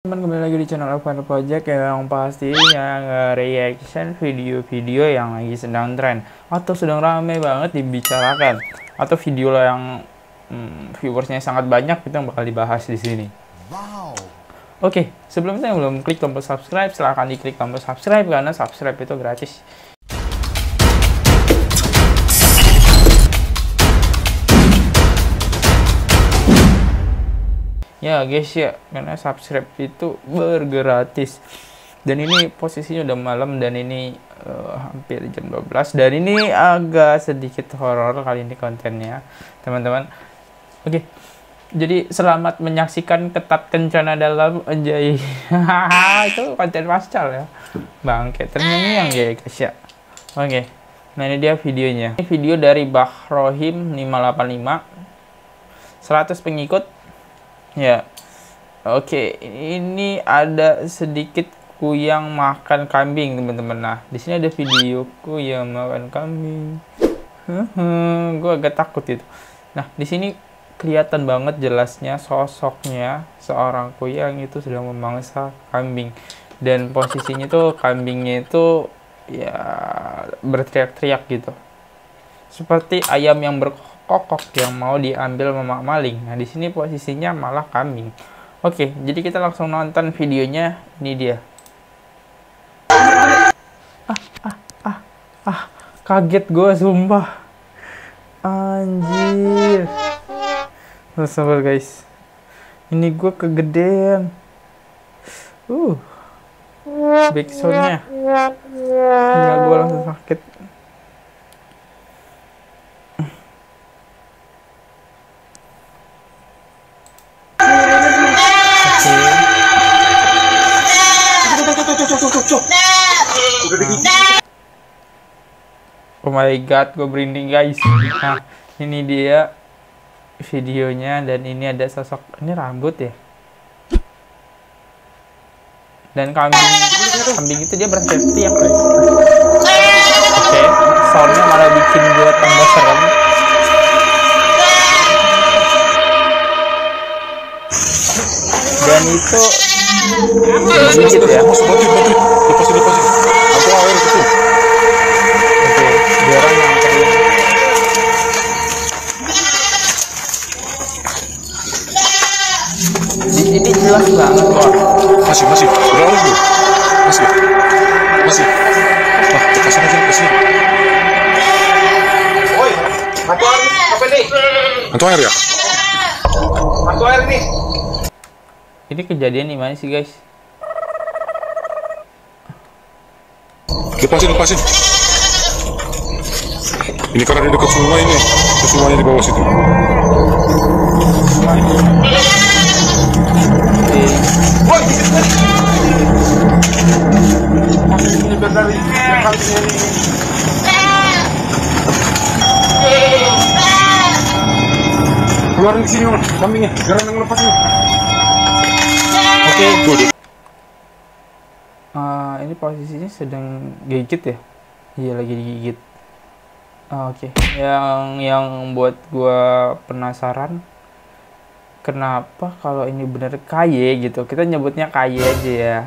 Teman, kembali lagi di channel Alvaro Project yang pastinya nge-reaction video-video yang lagi sedang tren atau sedang ramai banget dibicarakan, atau video yang viewersnya sangat banyak, itu yang bakal dibahas di sini. Wow. Oke, sebelumnya yang belum klik tombol subscribe, silahkan diklik tombol subscribe karena subscribe itu gratis. Ya guys ya, karena subscribe itu bergratis. Dan ini posisinya udah malam dan ini hampir jam 12. Dan ini agak sedikit horor kali ini kontennya, teman-teman. Oke, jadi selamat menyaksikan Ketat Kencana Dalam Anjay. Itu konten pascal ya, bangke ternyanyi ya guys ya. Oke, nah ini dia videonya. Ini video dari Bahrohim 585, 100 pengikut. Ya, oke, ini ada sedikit kuyang makan kambing, teman-teman. Nah, di sini ada video kuyang makan kambing. Gue agak takut itu. Nah, di sini kelihatan banget jelasnya sosoknya seorang kuyang itu sedang memangsa kambing, dan posisinya tuh kambingnya itu ya berteriak-teriak gitu, seperti ayam yang berkokok yang mau diambil mamak maling. Nah, di sini posisinya malah kambing. Oke, jadi kita langsung nonton videonya. Ini dia. Kaget gue sumpah. Anjir. Sabar guys. Ini gue kegedean. Backsoundnya. Tinggal gue langsung sakit. Oh my god, gue merinding guys. Nah, ini dia videonya, dan ini ada sosok, ini rambut ya, dan kambing itu dia berteriak guys. Oke, soundnya malah bikin gue tambah serem. Dan itu sedikit ya. Lepasin. Aku air gitu. Oke, biar nyamperin. Di sini jelas banget kok. Masih. Udah harus belum? Masih. Lepasin aja, lepasin. Woi, aku air apa nih? Aku air ya? Aku air nih. Ini kejadian di mana sih guys? Lepasin. Ini karena di dekat sungai ini. Sungainya di bawah situ. Keluarin ke sini kambingnya, jangan ngelepasin. Oke. Ini posisinya sedang gigit ya. Iya, lagi digigit. Oke. Yang buat gua penasaran, kenapa kalau ini bener kaye gitu, kita nyebutnya kaye aja ya,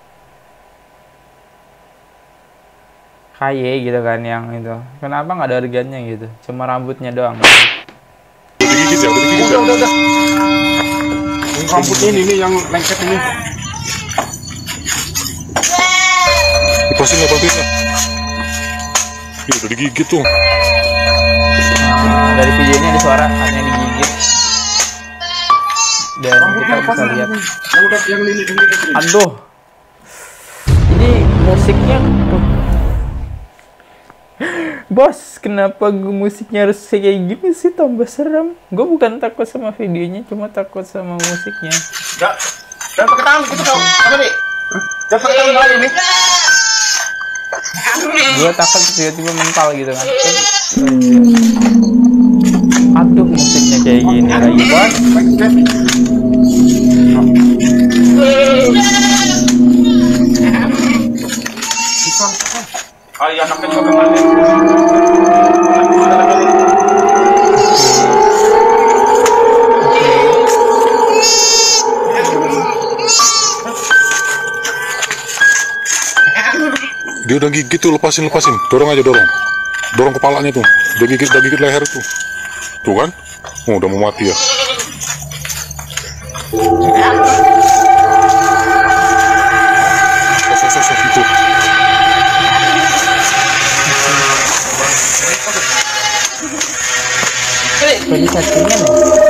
kaye gitu kan, yang itu kenapa nggak ada organnya gitu, cuma rambutnya doang. Digigit ya, udah. Rambut ini yang lengket ini. Lepasin ya, bantuin ya. Udah digigit tuh. Dari video ini ada suara hanya digigit. Dan kita bisa lihat. Aduh. Ini musiknya. Bos, kenapa musiknya harus kayak gini sih, tambah serem? Gue bukan takut sama videonya, cuma takut sama musiknya. Jangan pakai tangan gitu dong. Apa nih? Jangan pakai tangan lagi nih. Gue takut tiba-tiba mental gitu kan. Aduh, musiknya kayak gini lagi, bos. Iya, sampai juga kemana? Dia udah gigit tuh, lepasin. Dorong aja, dorong. Dorong kepalanya tuh. Udah gigit leher tuh. Tuh kan? Oh, udah mau mati ya. Itu. Tadi settingan ya?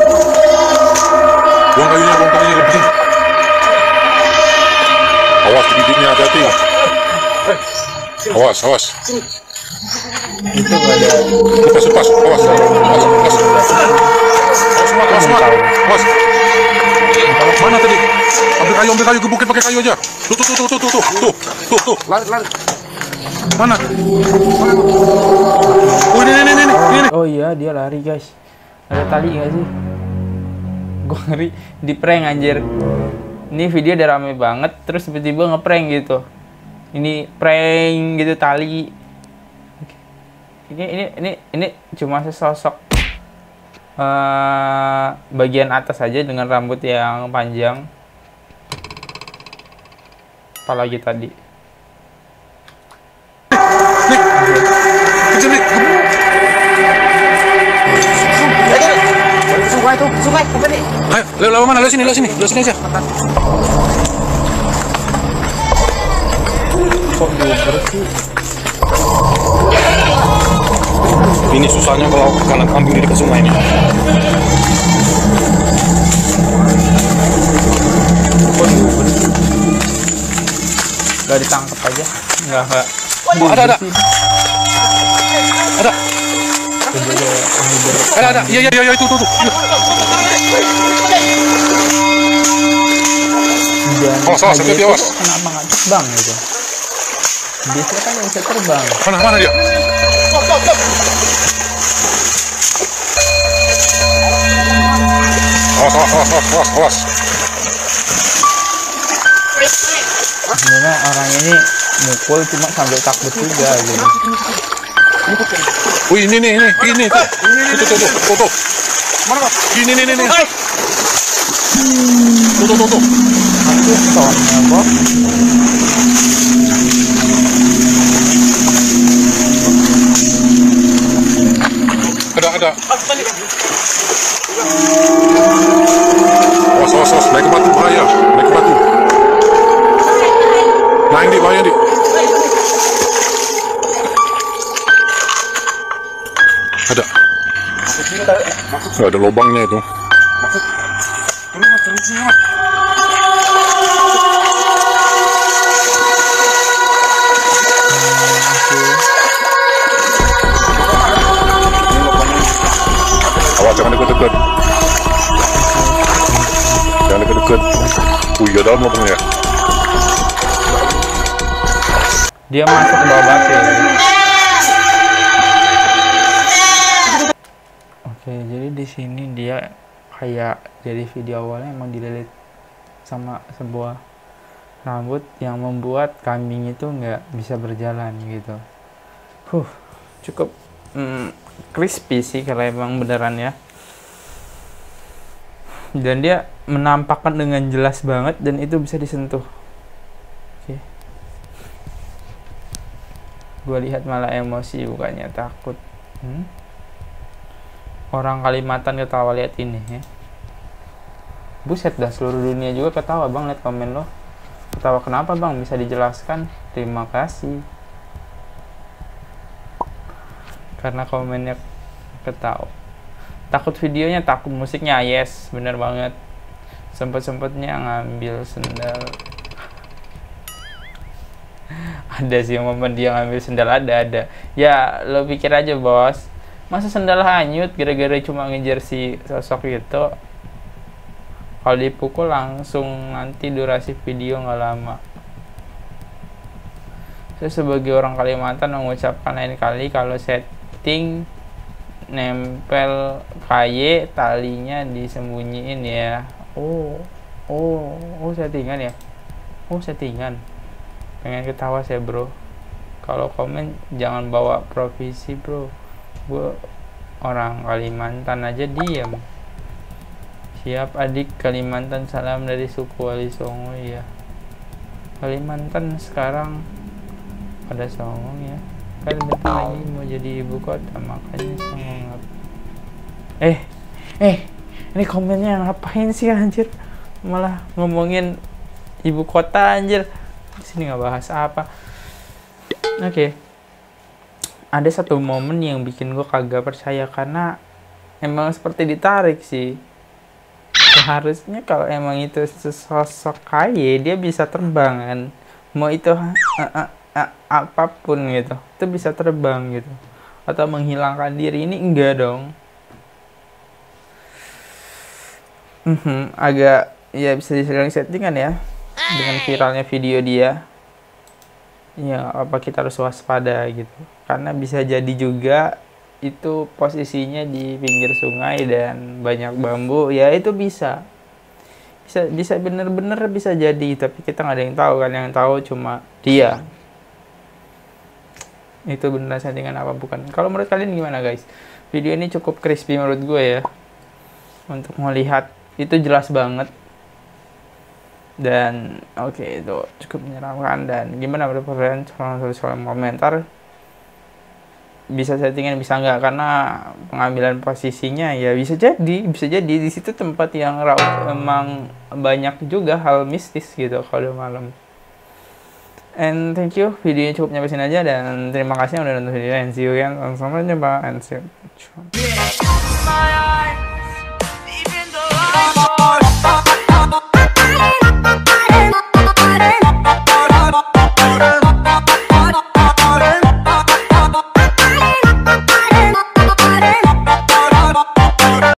Buang kayunya lepasin. Awas gigitnya, hati-hati. Awas. Itu ada Lepas. Awas. Mana tadi? Ambil kayu, gebukin pakai kayu aja. Tuh. Lari. Mana? Oh, ini. Oh iya, dia lari guys. Ada tali nggak sih? Gue ngeri di prank anjir. Ini video udah rame banget, terus tiba-tiba ngeprank gitu. Ini prank gitu tali. Ini cuma sesosok bagian atas aja dengan rambut yang panjang. Apalagi tadi. Kejar nih. Sungai, bukan nih. Ayo, lewat mana? Lewat sini aja. Kok diuber sih? Ini susahnya kalau kanan kambing di dekat sungai ini. Kok diuber sih? Gak ditangkap aja? Enggak. Oh, ada. Ada. Iya, itu. Awas, hati-hati, awas. Kenapa nggak terbang gitu? Biasanya kan bisa terbang. Mana dia? Awas. Sebenarnya orang ini mukul cuma sambil takut juga gitu. Wih, ini tuh. Mana, Pak? Ini. Tuh. Nanti soalnya bos. Ada. Awas. Naik ke batu bahaya. Naik di bahaya, Dik. Ada. Nggak ada lubangnya itu. Awas, jangan dekat-dekat. Iya, dalam lubangnya. Dia masuk ke bawah batu. Oke, jadi di sini dia kayak dari video awalnya emang dililit sama sebuah rambut yang membuat kambing itu nggak bisa berjalan gitu. Cukup crispy sih kalau emang beneran ya. Dan dia menampakkan dengan jelas banget dan itu bisa disentuh. Oke. Gue lihat malah emosi bukannya takut. Orang Kalimantan ketawa lihat ini ya. Buset dah, seluruh dunia juga ketawa bang lihat komen lo. Ketawa kenapa bang? Bisa dijelaskan? Terima kasih. Karena komennya ketawa. Takut videonya, takut musiknya. Yes, bener banget. Sempet-sempetnya ngambil sendal. Ada sih momen dia ngambil sendal, ada. Ya lo pikir aja bos, masa sendal hanyut gara-gara cuma ngejar si sosok itu. Kalau dipukul langsung nanti durasi video nggak lama. Saya sebagai orang Kalimantan mengucapkan lain kali kalau setting nempel kaye talinya disembunyiin ya. Oh settingan ya. Settingan. Pengen ketawa saya bro. Kalau komen jangan bawa profesi bro. Gue orang Kalimantan aja diam. Siap adik Kalimantan, salam dari suku Wali Songo ya. Kalimantan sekarang pada songong ya, kan bentar lagi mau jadi ibu kota, makanya songong. Ini komennya ngapain sih anjir, malah ngomongin ibu kota anjir, sini nggak bahas apa. Oke. Ada satu momen yang bikin gue kagak percaya, karena emang seperti ditarik sih. Seharusnya kalau emang itu sesosok kaya, dia bisa terbang kan, mau itu apapun gitu, itu bisa terbang gitu, atau menghilangkan diri. Ini enggak dong. Agak ya bisa dibilang settingan ya, dengan viralnya video dia. Ya apa kita harus waspada gitu, karena bisa jadi juga itu posisinya di pinggir sungai dan banyak bambu, ya itu bisa bener-bener bisa jadi, tapi kita nggak ada yang tahu kan, yang tahu cuma dia. Itu beneran settingan apa bukan? Kalau menurut kalian gimana guys? Video ini cukup crispy menurut gue ya, untuk melihat itu jelas banget. Dan oke, itu cukup menyeramkan. Dan gimana menurut kalian? Tulis komentar. Bisa settingan bisa nggak, karena pengambilan posisinya ya bisa jadi di situ tempat yang raut, emang banyak juga hal mistis gitu kalau malam. And thank you, videonya cukup nyampe sini aja, dan terima kasih yang udah nonton video, and see you again, sampai jumpa, and see you.